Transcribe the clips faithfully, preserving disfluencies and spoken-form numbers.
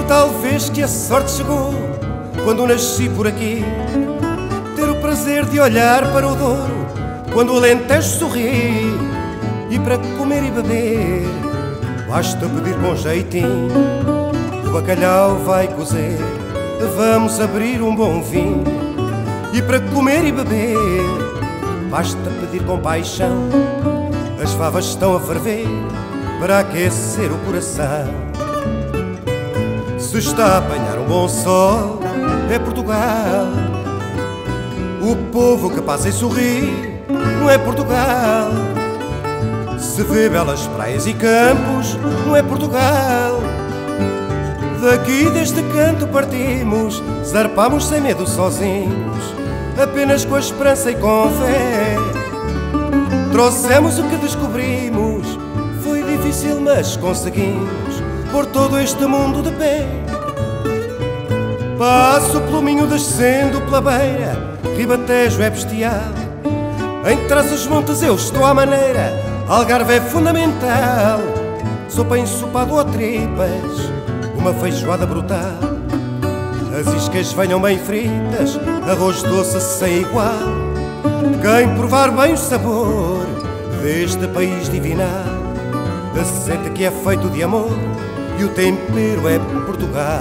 talvez que a sorte chegou quando nasci por aqui, ter o prazer de olhar para o Douro quando o Alentejo sorri. E para comer e beber basta pedir com jeitinho, o bacalhau vai cozer, vamos abrir um bom vinho. E para comer e beber basta pedir com paixão, as favas estão a ferver para aquecer o coração. Se está a apanhar um bom sol é Portugal, o povo que passa e sorri não é Portugal. Se vê belas praias e campos não é Portugal. Daqui deste canto partimos, zarpamos sem medo sozinhos, apenas com a esperança e com fé. Trouxemos o que descobrimos, foi difícil mas conseguimos pôr todo este mundo de pé. Passo pelo Minho descendo pela beira, Ribatejo é bestial, em Trás-os-Montes eu estou à maneira, Algarve é fundamental. Sopa ensopado ou tripas, uma feijoada brutal, as iscas venham bem fritas, arroz doce sem igual. Quem provar bem o sabor deste país divinal, sente que é feito de amor e o tempero é Portugal.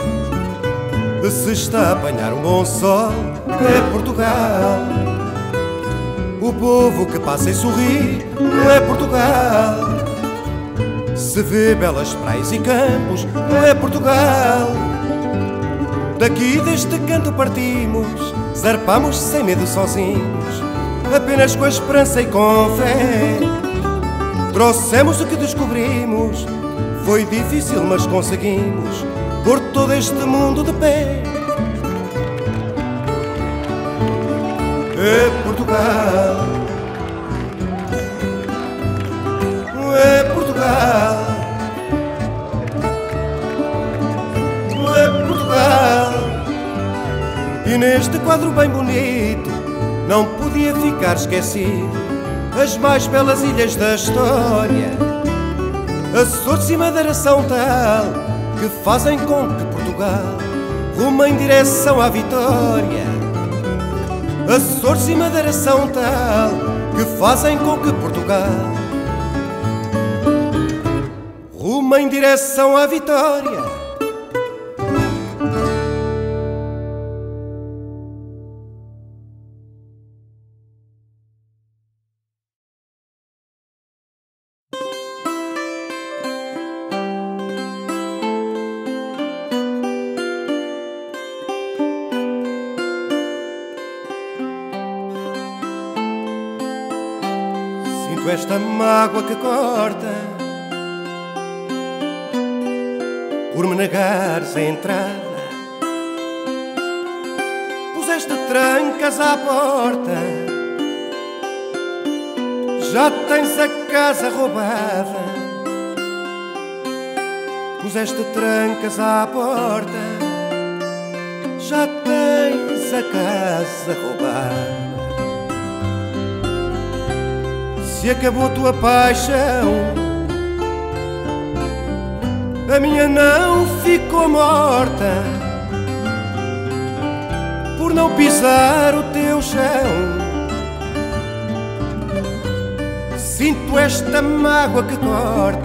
Se está a apanhar um bom sol é Portugal, o povo que passa e sorri não é Portugal. Se vê belas praias e campos não é Portugal. Daqui deste canto partimos, zarpamos sem medo sozinhos, apenas com a esperança e com fé. Trouxemos o que descobrimos, foi difícil mas conseguimos pôr todo este mundo de pé. É Portugal, é Portugal, é Portugal. E neste quadro bem bonito não podia ficar esquecido as mais belas ilhas da história. Açores e Madeira são tal que fazem com que Portugal rume em direção à vitória. Açores e Madeira são tal que fazem com que Portugal rume em direção à vitória. Esta mágoa que corta por me negares a entrada, puseste trancas à porta, já tens a casa roubada. Puseste trancas à porta, já tens a casa roubada. Se acabou tua paixão, a minha não ficou morta por não pisar o teu chão. Sinto esta mágoa que corta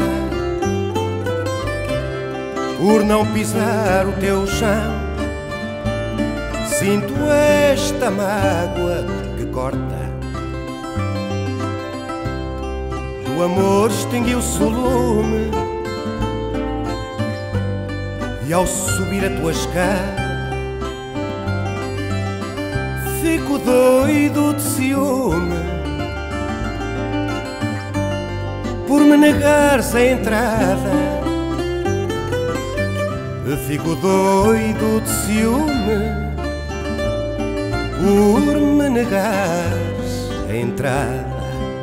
por não pisar o teu chão. Sinto esta mágoa que corta. O amor extinguiu-se o lume e ao subir a tua escada fico doido de ciúme por me negares a entrada. Fico doido de ciúme por me negares a entrada.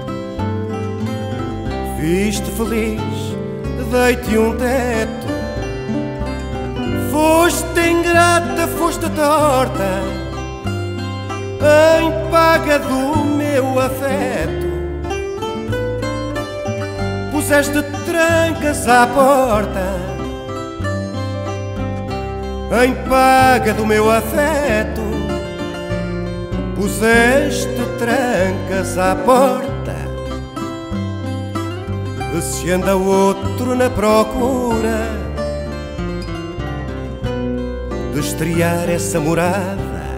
Viste feliz, dei-te um teto, foste ingrata, foste torta, em paga do meu afeto. Puseste trancas à porta, em paga do meu afeto, puseste trancas à porta. Se anda outro na procura de estrear essa morada,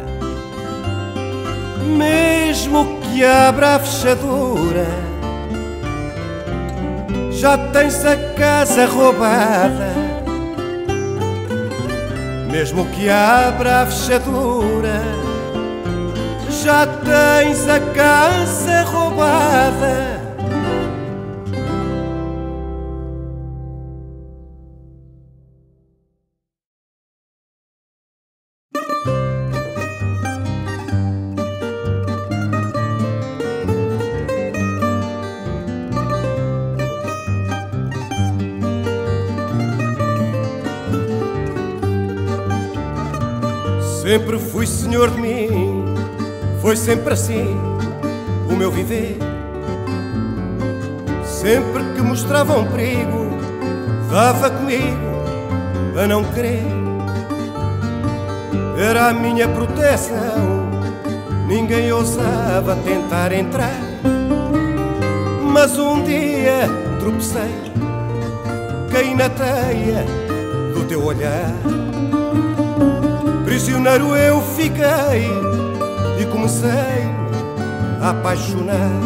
mesmo que abra a fechadura, já tens a casa roubada. Mesmo que abra a fechadura, já tens a casa roubada. Sempre fui senhor de mim, foi sempre assim o meu viver. Sempre que mostrava um perigo, dava comigo a não querer. Era a minha proteção, ninguém ousava tentar entrar. Mas um dia tropecei, caí na teia do teu olhar. Prisioneiro eu fiquei e comecei a apaixonar.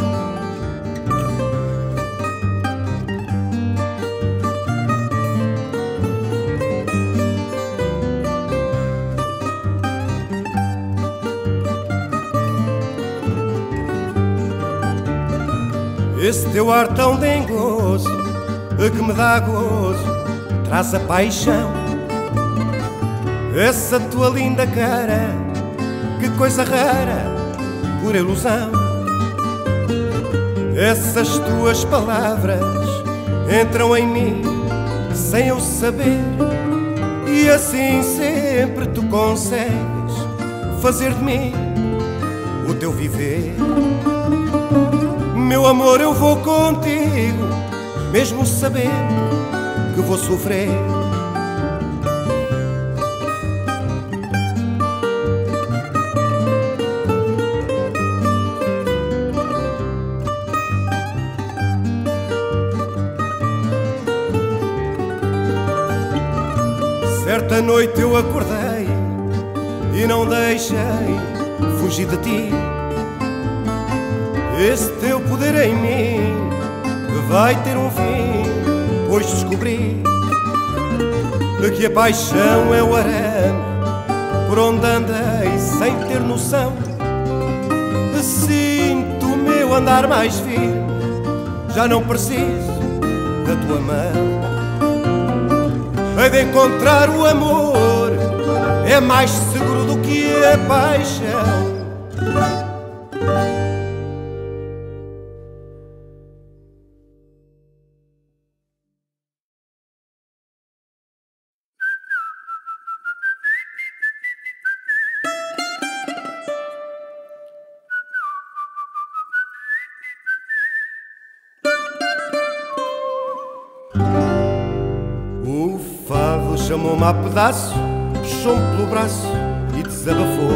Esse teu ar tão dengoso, que me dá gozo, traz a paixão. Essa tua linda cara, que coisa rara, pura ilusão. Essas tuas palavras entram em mim sem eu saber, e assim sempre tu consegues fazer de mim o teu viver. Meu amor, eu vou contigo, mesmo sabendo que vou sofrer. Certa noite eu acordei e não deixei fugir de ti. Esse teu poder em mim vai ter um fim, pois descobri que a paixão é o arame por onde andei sem ter noção. Sinto o meu andar mais firme, já não preciso da tua mão. Hei de encontrar o amor, é mais seguro do que a paixão. O fado chamou-me a pedaço, puxou-me pelo braço e desabafou.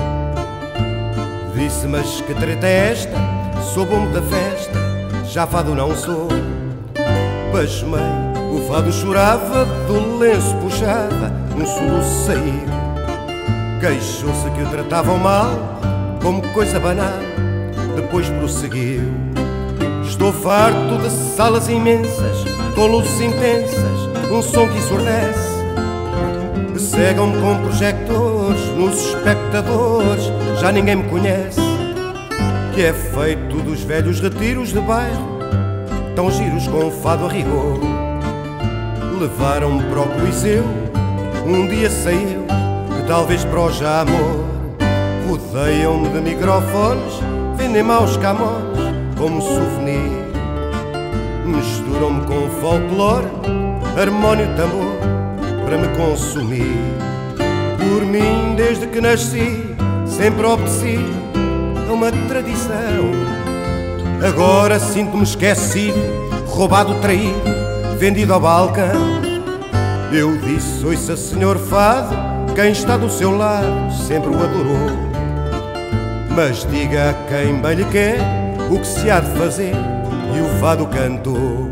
Disse, mas que treta é esta? Sou bom da festa, já fado não sou. Pasmei, o fado chorava, do lenço puxava, um soluço saiu. Queixou-se que o tratavam mal, como coisa banal, depois prosseguiu. Estou farto de salas imensas, com luzes intensas, um som que ensurdece. Cegam-me com projectores nos espectadores, já ninguém me conhece. Que é feito dos velhos retiros de bairro, tão giros com fado a rigor. Levaram-me para o Coliseu, um dia saiu, que talvez para o já amor. Rodeiam-me de microfones, vendem-me aos camões como souvenir. Misturam-me com folclore, harmónio, tambor, para me consumir. Por mim, desde que nasci, sempre obedeci a uma tradição. Agora sinto-me esquecido, roubado, traído, vendido ao balcão. Eu disse, ouça senhor fado, quem está do seu lado sempre o adorou. Mas diga a quem bem lhe quer o que se há de fazer, e o fado cantou.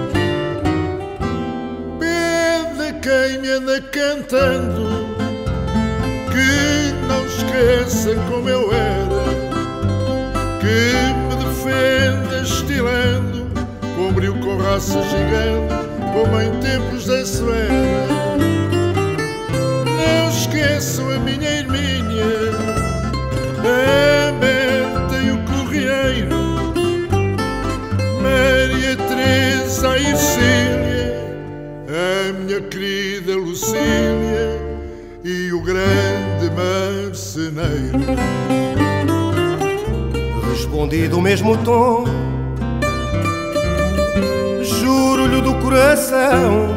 Pede a quem me anda cantando que não esqueça como eu era, que me defenda estilando, com brilho, com raça gigante, como em tempos da Severa. Não esqueçam a minha Hermínia, a Berta e o Correeiro, Maria Teresa e Ercília, a minha querida Lucília e o grande marceneiro. Respondi do mesmo tom, juro-lhe do coração,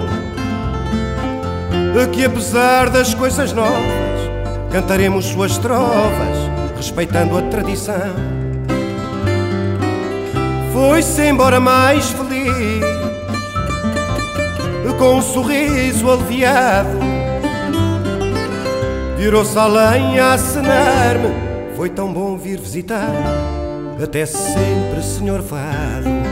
que apesar das coisas novas cantaremos suas trovas, respeitando a tradição. Foi-se embora mais feliz, com um sorriso aliviado, virou-se além a acenar-me. Foi tão bom vir visitar, até sempre, senhor Fado.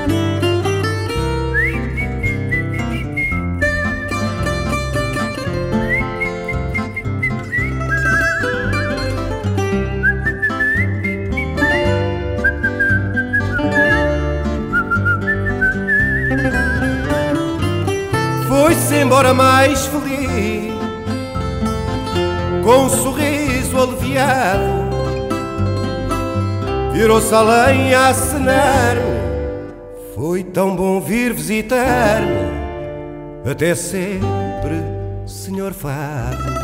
Foi-se embora mais feliz, com um sorriso aliviado, virou-se além a acenar-me. Foi tão bom vir visitar-me, até sempre, senhor Fado.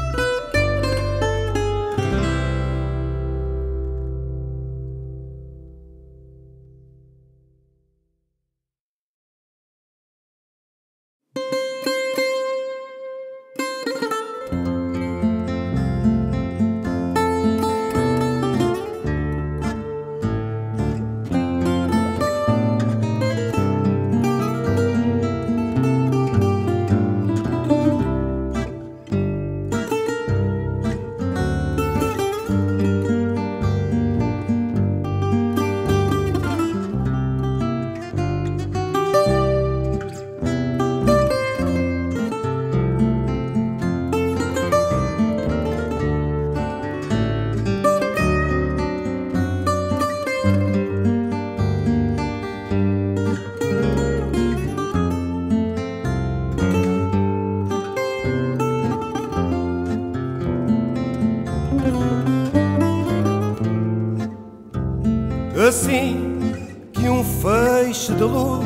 Assim que um feixe de luz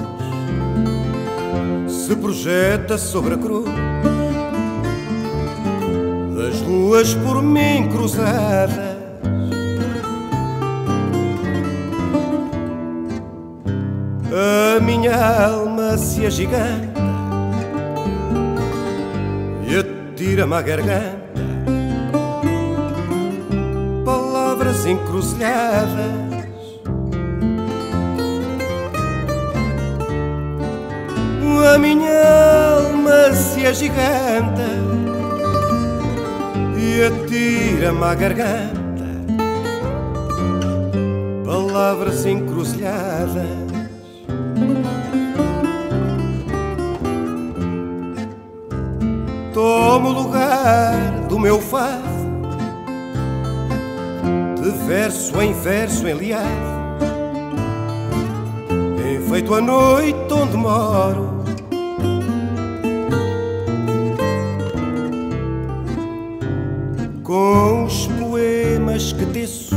se projeta sobre a cruz, as luas por mim cruzadas, a minha alma se agiganta e atira-me à garganta palavras encruzilhadas. A minha alma se agiganta e atira-me à garganta palavras encruzilhadas. Tomo o lugar do meu fado, de verso em verso enliado, enfeito a noite onde moro. Com os poemas que teço,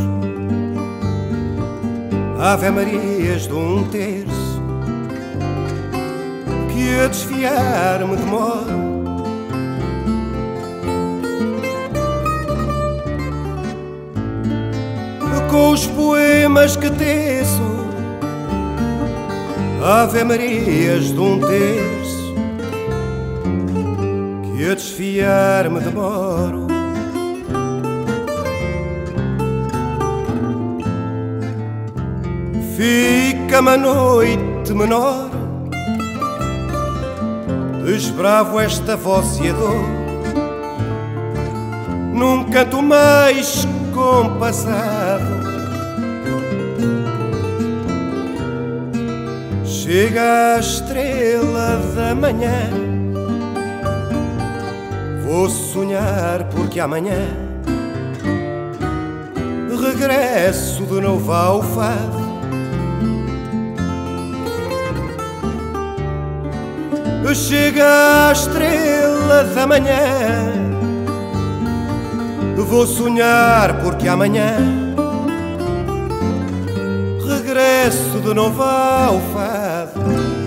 Ave Marias de um terço, que a desfiar-me demoro. Com os poemas que teço, Ave Marias de um terço, que a desfiar-me demoro. Fica-me a noite menor, desbravo esta voz e a dor, num canto mais compassado. Chega a estrela da manhã, vou sonhar porque amanhã regresso de novo ao fado. Chega a estrela da manhã, vou sonhar porque amanhã regresso de novo ao fado.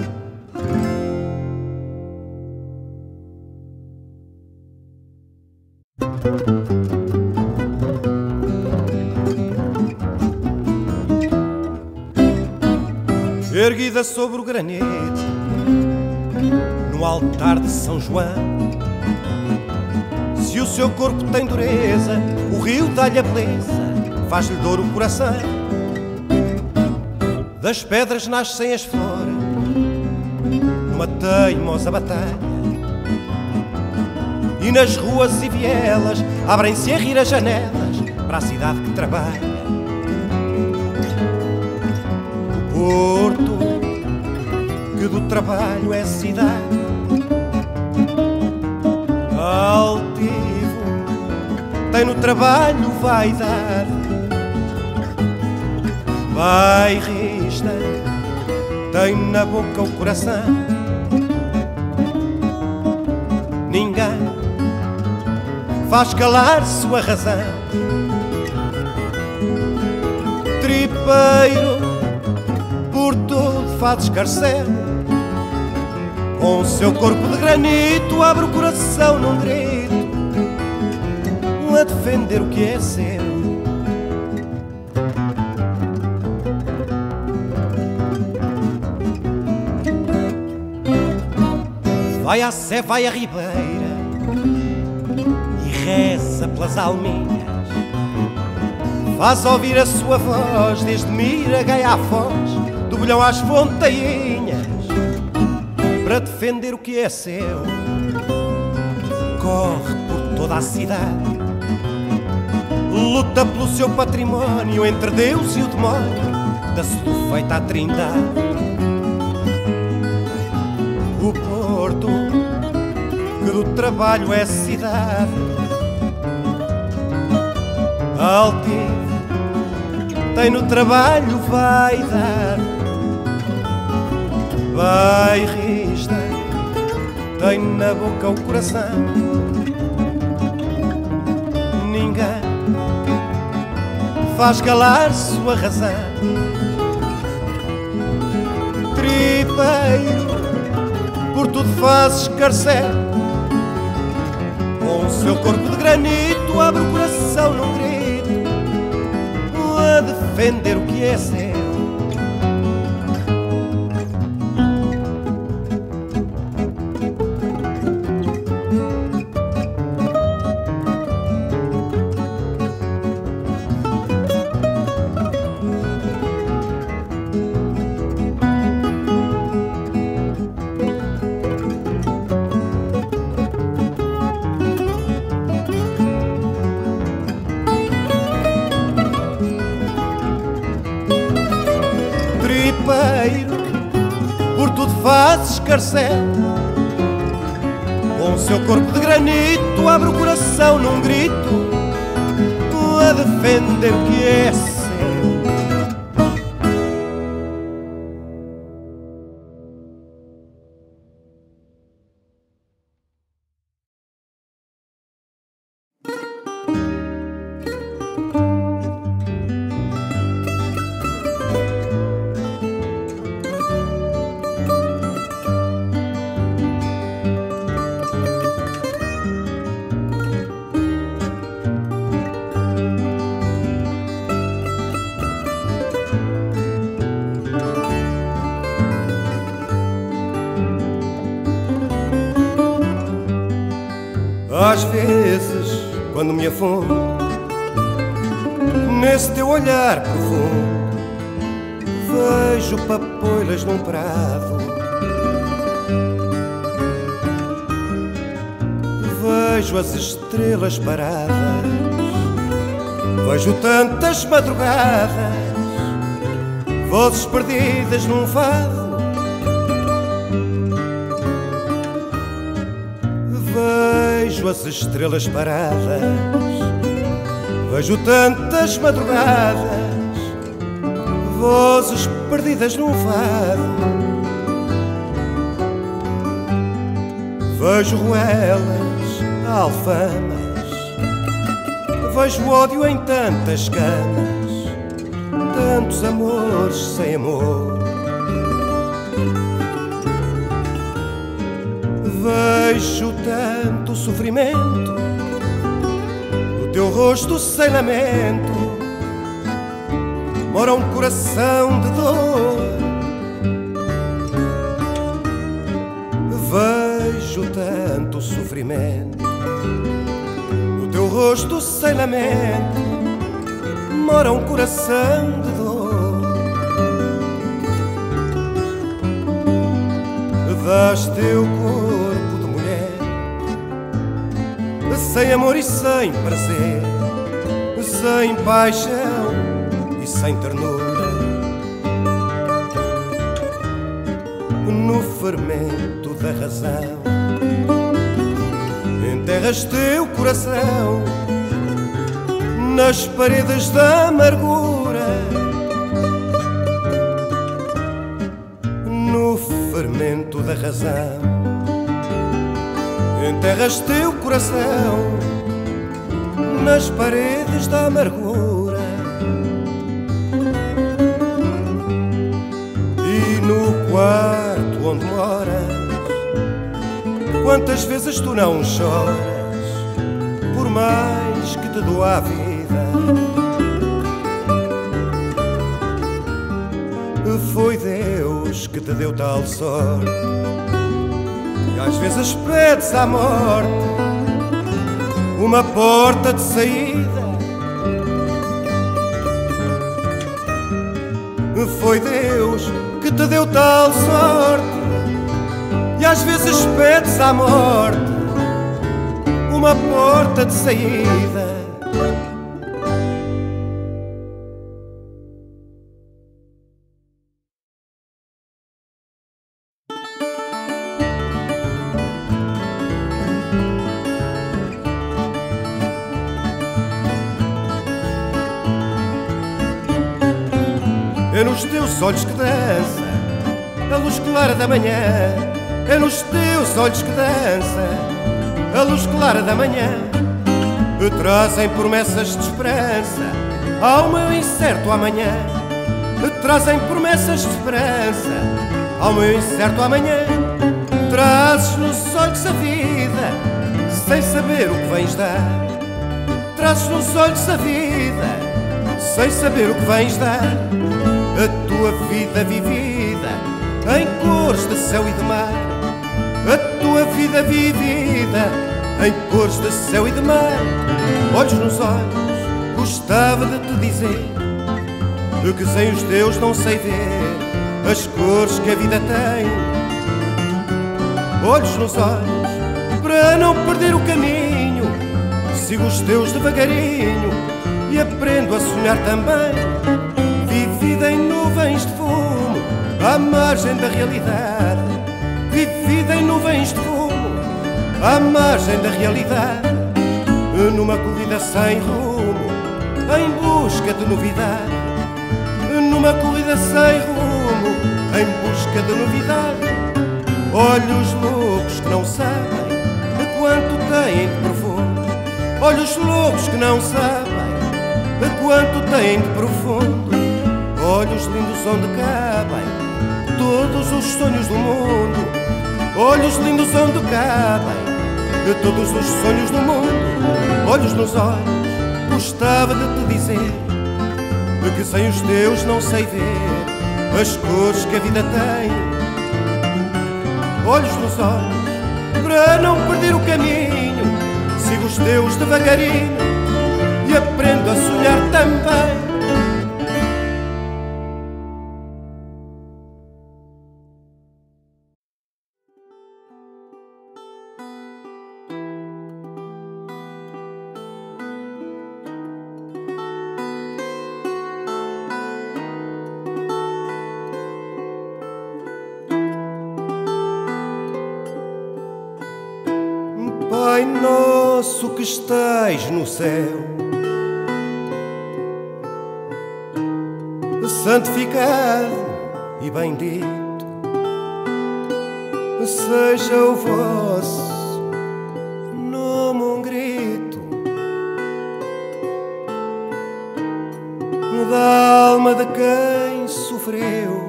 Erguida sobre o granito, no altar de São João, se o seu corpo tem dureza, o rio dá-lhe a beleza, faz-lhe dor o coração. Das pedras nascem as flores, numa teimosa batalha, e nas ruas e vielas abrem-se a rir as janelas para a cidade que trabalha. O porto que do trabalho é cidade, altivo, tem no trabalho vaidade, bairrista, tem na boca o coração. Ninguém faz calar sua razão. Tripeiro, por tudo faz escarcel, com o seu corpo de granito abre o coração num grito, a defender o que é seu. Vai à Sé, vai à Ribeira e reza pelas alminhas, faz ouvir a sua voz desde Mira, Gaia à Foz, do Bolhão às Fontainhas, para defender o que é seu. Corre por toda a cidade, luta pelo seu património entre Deus e o demónio, da feita à trindade. O porto que do trabalho é cidade, altivo, tem no trabalho vaidade, bairrista, tem na boca o coração. Ninguém faz calar sua razão. Tripeiro, por tudo faz escarcel, com o seu corpo de granito abre o coração num grito, a defender o que é seu. Por tudo faz escarcel, com o seu corpo de granito abre o coração num grito, a defender o que é seu. Às vezes, quando me afundo nesse teu olhar profundo, vejo papoilas num prado, Vejo as estrelas paradas, vejo tantas madrugadas, vozes perdidas num fado. Vejo as estrelas paradas, vejo tantas madrugadas, vozes perdidas num fado. Vejo ruelas, alfamas, vejo ódio em tantas camas, tantos amores sem amor. Vejo tanto sofrimento no teu rosto sem lamento, mora um coração de dor. Vejo tanto sofrimento no teu rosto sem lamento, mora um coração de dor. Dás teu corpo de mulher, sem amor e sem prazer, sem paixão e sem ternura. No fermento da razão enterras teu coração, nas paredes da amargura. No fermento da razão enterras teu coração, nas paredes da amargura. E no quarto onde moras, quantas vezes tu não choras, por mais que te doa a vida. Foi Deus que te deu tal sorte, e às vezes pedes à morte uma porta de saída. Foi Deus que te deu tal sorte, e às vezes pedes à morte uma porta de saída. É nos teus olhos que dança a luz clara da manhã, é nos teus olhos que dança a luz clara da manhã, que trazem promessas de esperança ao meu incerto amanhã, que trazem promessas de esperança ao meu incerto amanhã. Trazes nos olhos a vida sem saber o que vens dar, trazes nos olhos a vida sem saber o que vens dar. A tua vida vivida em cores de céu e de mar, a tua vida vivida em cores de céu e de mar. Olhos nos olhos, gostava de te dizer que sem os teus não sei ver as cores que a vida tem. Olhos nos olhos, para não perder o caminho, sigo os teus devagarinho e aprendo a sonhar também. Vivida em nuvens de fumo, à margem da realidade, vivida em nuvens de fumo, à margem da realidade, numa corrida sem rumo, em busca de novidade, numa corrida sem rumo, em busca de novidade. Olhos loucos que não sabem de quanto têm de profundo, olhos loucos que não sabem de quanto têm de profundo. Olhos lindos onde cabem todos os sonhos do mundo, olhos lindos onde cabem todos os sonhos do mundo. Olhos nos olhos, gostava de te dizer que sem os teus não sei ver as cores que a vida tem. Olhos nos olhos, para não perder o caminho, sigo os teus devagarinho e aprendo a sonhar também. ouço que estás no céu, santificado e bendito seja o vosso nome, um grito da alma de quem sofreu.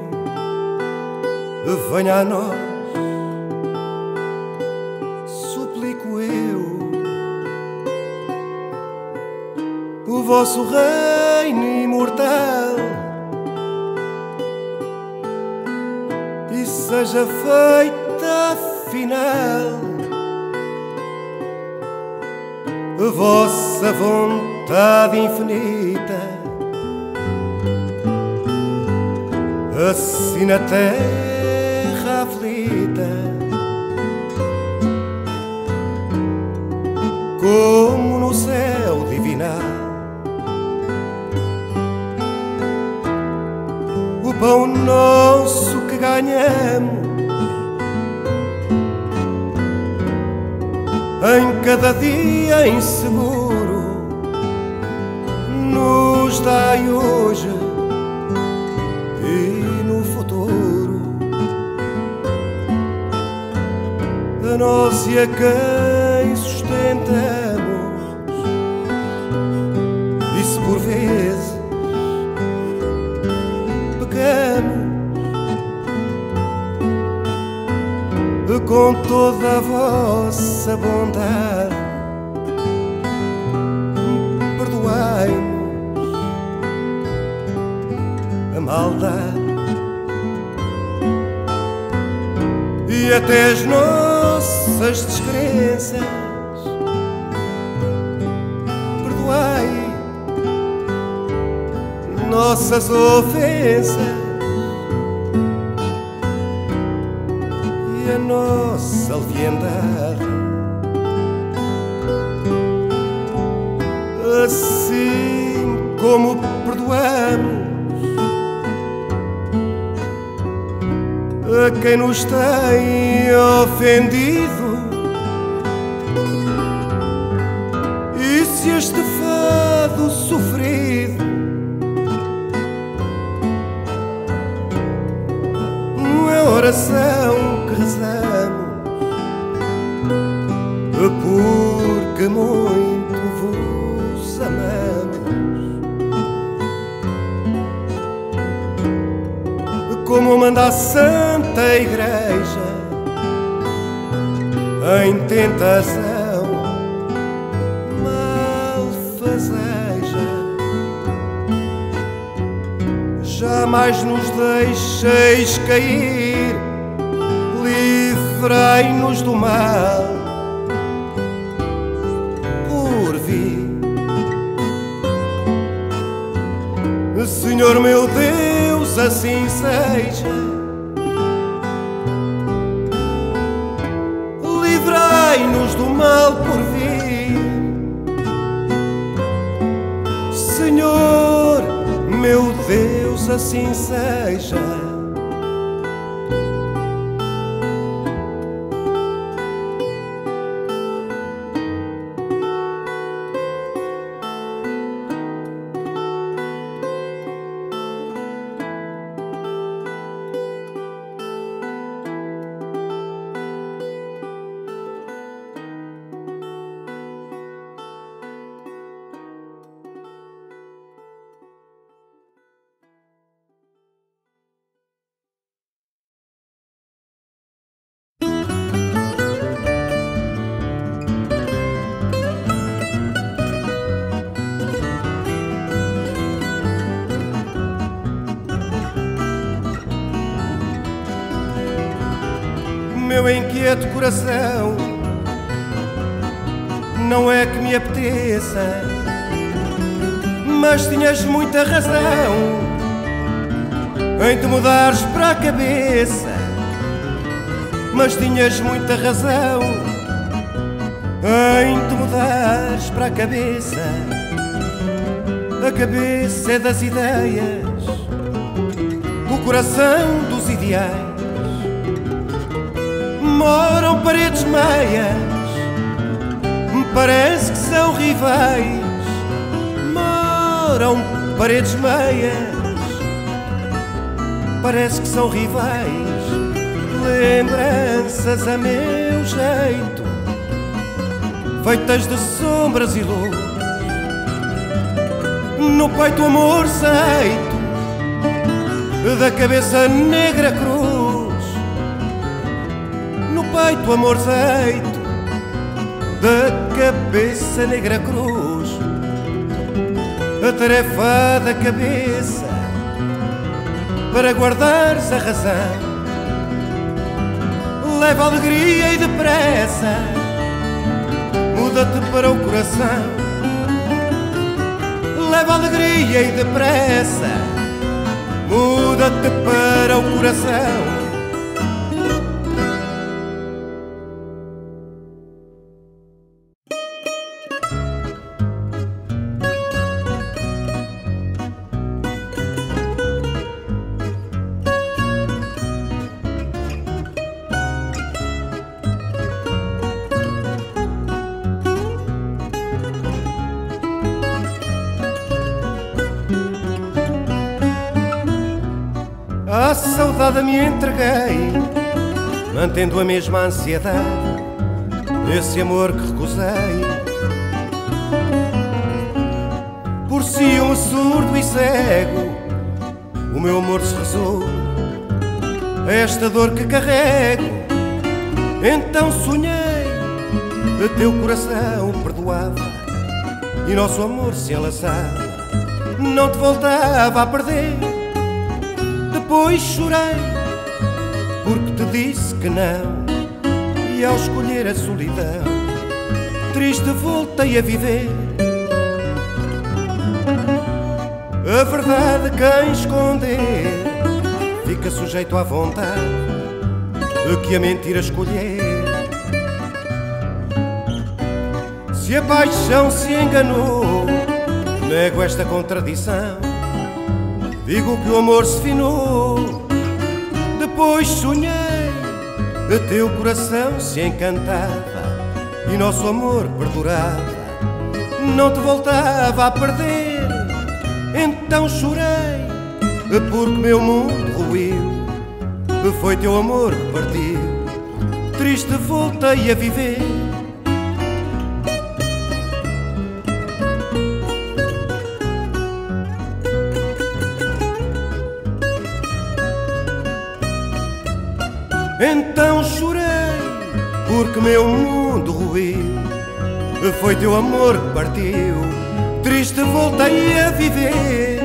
Venha a nós, suplico eu, o vosso reino imortal, e seja feita afinal a vossa vontade infinita, assim na terra aflita como no céu divinal. O pão nosso que ganhamos em cada dia inseguro, nos dai hoje e no futuro. A nós e a quem sustentamos, e se por vezes pecamos, com toda a vossa bondade perdoai-nos a maldade e até as nossas descrenças. Perdoai nossas ofensas e a nossa leviandade, assim como perdoamos a quem nos tem ofendido. E se este fado sofrido é oração que rezamos, porque muito vos amamos, como manda a Santa Igreja em tentação malfazeja. Jamais nos deixeis cair, livrai-nos do mal por vir. Senhor meu Deus, assim seja. Livrai-nos do mal por vir. Senhor meu Deus, assim seja. Meu inquieto coração, não é que me apeteça, mas tinhas muita razão em te mudares para a cabeça. Mas tinhas muita razão em te mudares para a cabeça. A cabeça é das ideias, o coração dos ideais. Moram paredes meias, parece que são rivais, moram paredes meias. Parece que são rivais, lembranças a meu jeito, feitas de sombras e luz. No peito amor seito, da cabeça negra cruz. No peito amor seito, da cabeça negra cruz. A tarefa da cabeça para guardares a razão, leva alegria e depressa, muda-te para o coração. Leva alegria e depressa, muda-te para o coração. À saudade me entreguei, mantendo a mesma ansiedade desse amor que recusei. Por ciúme surdo e cego, o meu amor se resolve a esta dor que carrego. Então sonhei, o teu coração perdoava e nosso amor se enlaçava, não te voltava a perder. Depois chorei, porque te disse que não, e ao escolher a solidão, triste voltei a viver. A verdade quem esconder fica sujeito à vontade de que a mentira escolher. Se a paixão se enganou, nego esta contradição, digo que o amor se finou. Depois sonhei, o teu coração se encantava e nosso amor perdurava, não te voltava a perder. Então chorei, porque meu mundo ruiu, foi teu amor que partiu, triste voltei a viver. Então chorei, porque meu mundo ruiu, foi teu amor que partiu, triste voltei a viver.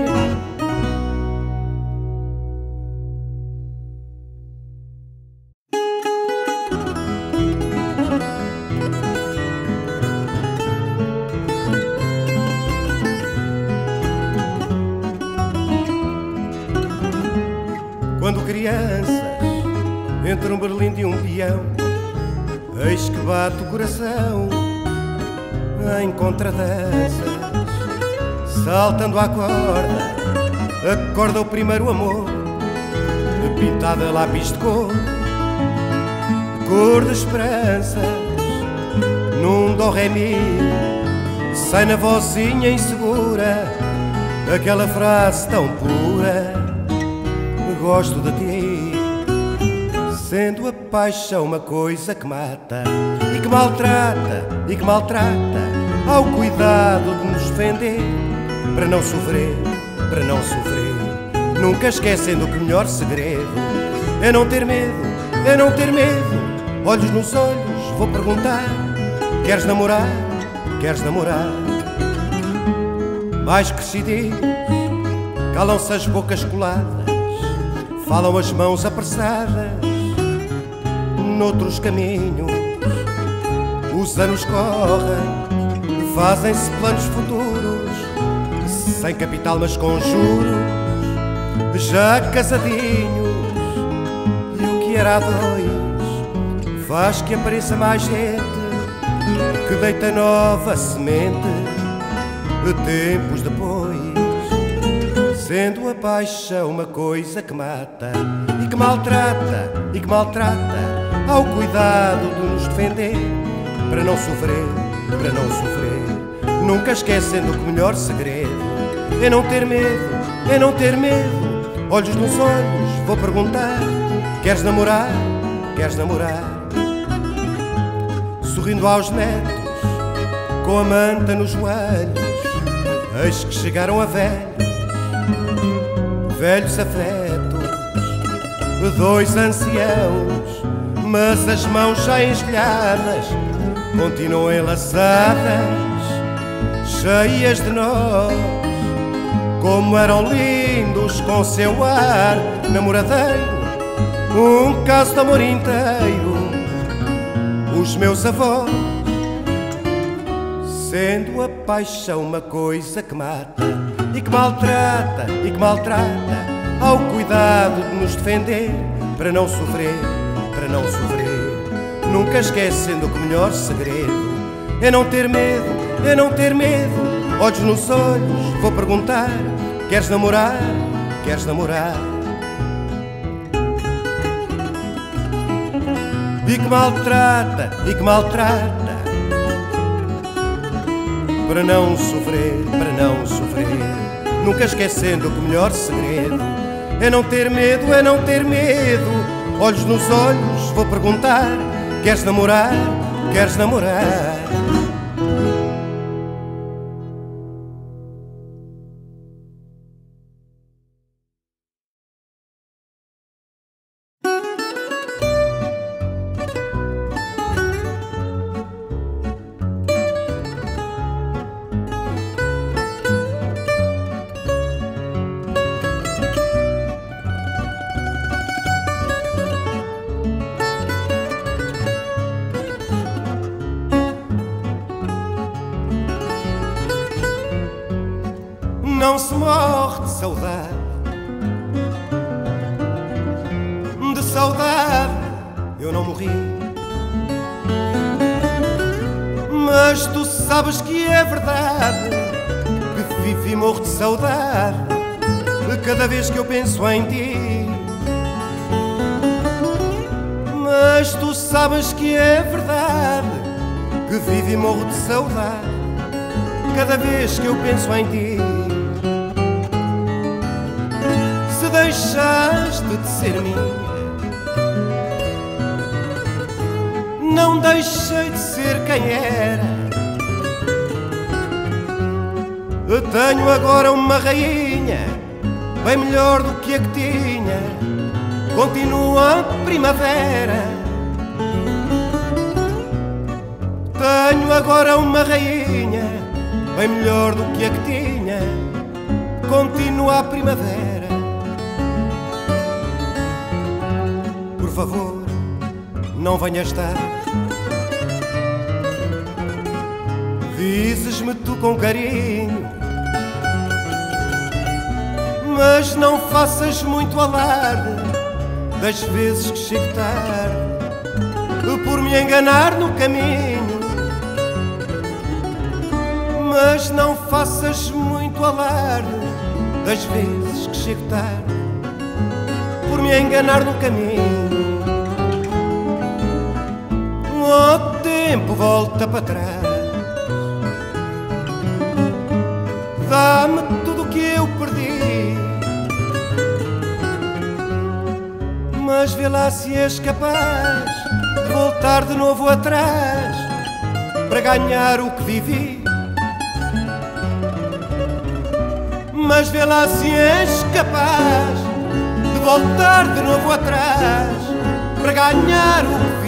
Quando crianças, entre um berlinde e um peão, eis que bate o coração em contradanças, saltando à corda, acorda o primeiro amor, pintada a lápis de cor, cor de esperanças, num dó ré mi, sai na vozinha insegura aquela frase tão pura: gosto de ti. Sendo a paixão uma coisa que mata e que maltrata, e que maltrata, ao cuidado de nos defender, para não sofrer, para não sofrer, nunca esquecendo que o melhor segredo é não ter medo, é não ter medo. Olhos nos olhos, vou perguntar: queres namorar, queres namorar? Mais crescidinhos, calam-se as bocas coladas, falam as mãos apressadas, noutros caminhos. Os anos correm, fazem-se planos futuros, sem capital mas com juros, já casadinhos. E o que era a dois faz que apareça mais gente, que deita nova semente de tempos depois. Sendo a paixão uma coisa que mata e que maltrata, e que maltrata, ao cuidado de nos defender, para não sofrer, para não sofrer, nunca esquecendo que o melhor segredo é não ter medo, é não ter medo. Olhos nos olhos, vou perguntar: queres namorar, queres namorar? Sorrindo aos netos, com a manta nos joelhos, eis que chegaram a velhos, velhos afetos, dois anciãos, mas as mãos já engelhadas continuam enlaçadas, cheias de nós. Como eram lindos com seu ar namoradeiro, um caso de amor inteiro. Os meus avós, sendo a paixão uma coisa que mata e que maltrata e que maltrata, ao cuidado de nos defender para não sofrer, para não sofrer, nunca esquecendo que o melhor segredo é não ter medo, é não ter medo. Olhos nos olhos, vou perguntar: queres namorar, queres namorar? E que maltrata, e que maltrata, para não sofrer, para não sofrer, nunca esquecendo que o melhor segredo é não ter medo, é não ter medo. Olhos nos olhos, vou perguntar: queres namorar, queres namorar? Não se morre de saudade, de saudade eu não morri, mas tu sabes que é verdade, que vivo e morro de saudade cada vez que eu penso em ti. Mas tu sabes que é verdade, que vivo e morro de saudade cada vez que eu penso em ti. Deixaste de ser minha, não deixei de ser quem era. Eu tenho agora uma rainha, bem melhor do que a que tinha, continua a primavera. Tenho agora uma rainha, bem melhor do que a que tinha, continua a primavera. Por favor, não venhas tarde, dizes-me tu com carinho, mas não faças muito alarde das vezes que chego tarde por me enganar no caminho. Mas não faças muito alarde das vezes que chego tarde por me enganar no caminho. O tempo volta para trás, dá-me tudo o que eu perdi, mas vê lá se és capaz de voltar de novo atrás para ganhar o que vivi. Mas vê lá se és capaz de voltar de novo atrás para ganhar o que vivi.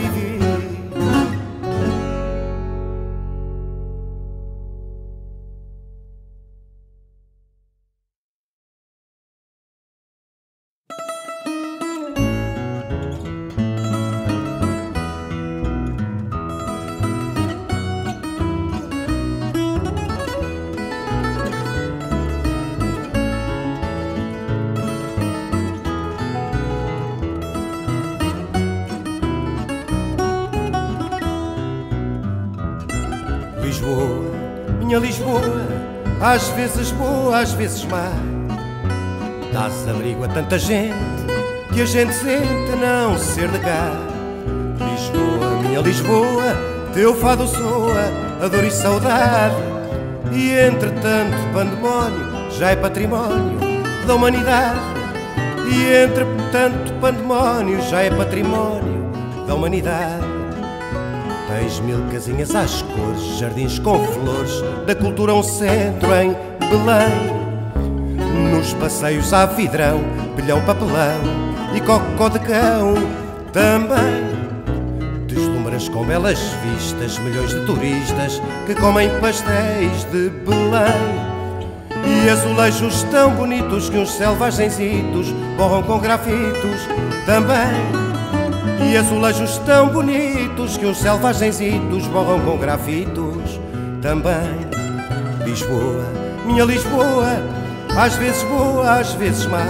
Lisboa, minha Lisboa, às vezes boa, às vezes má, dás abrigo a tanta gente que a gente sente não ser de cá. Lisboa, minha Lisboa, teu fado soa a dor e saudade. E entre tanto pandemónio já é património da humanidade. E entre tanto pandemónio já é património da humanidade. Tens mil casinhas às cores, jardins com flores, da cultura um centro em Belém. Nos passeios há vidrão, pilhão, papelão e cocó de cão também. Deslumbras com belas vistas, milhões de turistas que comem pastéis de Belém. E azulejos tão bonitos que uns selvagenzitos borram com grafitos também. E azulejos tão bonitos que uns selvagenzitos borram com grafitos também. Lisboa, minha Lisboa, às vezes boa, às vezes má.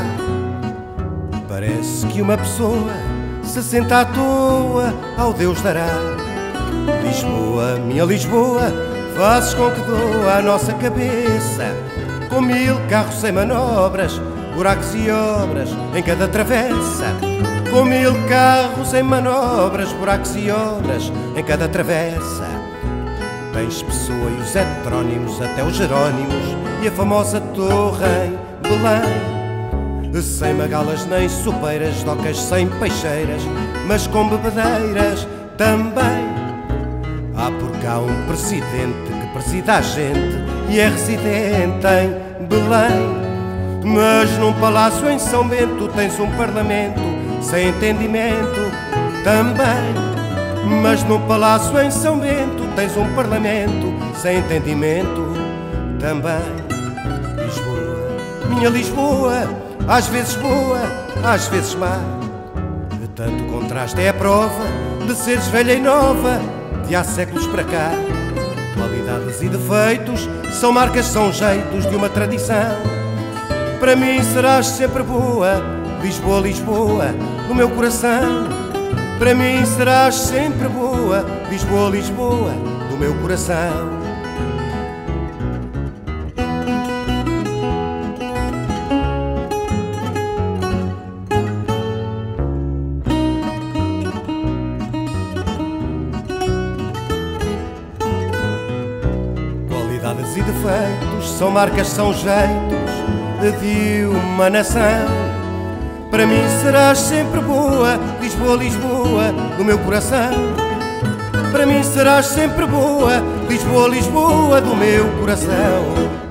Parece que uma pessoa se senta à toa, ao Deus dará. Lisboa, minha Lisboa, fazes com que doa a nossa cabeça, com mil carros sem manobras, buracos e obras em cada travessa. Com mil carros em manobras, buracos e obras em cada travessa. Tens Pessoa e os heterónimos, até os Jerónimos e a famosa torre em Belém. Sem magalas nem sopeiras, docas sem peixeiras, mas com bebedeiras também. Há por cá um presidente que presida a gente e é residente em Belém. Mas num palácio em São Bento tens um parlamento sem entendimento também. Mas num palácio em São Bento tens um parlamento sem entendimento também. Lisboa, minha Lisboa, às vezes boa, às vezes má. De tanto contraste é a prova de seres velha e nova, de há séculos para cá. Qualidades e defeitos são marcas, são jeitos de uma tradição. Para mim serás sempre boa, Lisboa, Lisboa, no meu coração. Para mim serás sempre boa, Lisboa, Lisboa, do meu coração. Qualidades e defeitos são marcas, são jeitos de uma nação. Para mim serás sempre boa, Lisboa, Lisboa, do meu coração. Para mim serás sempre boa, Lisboa, Lisboa, do meu coração.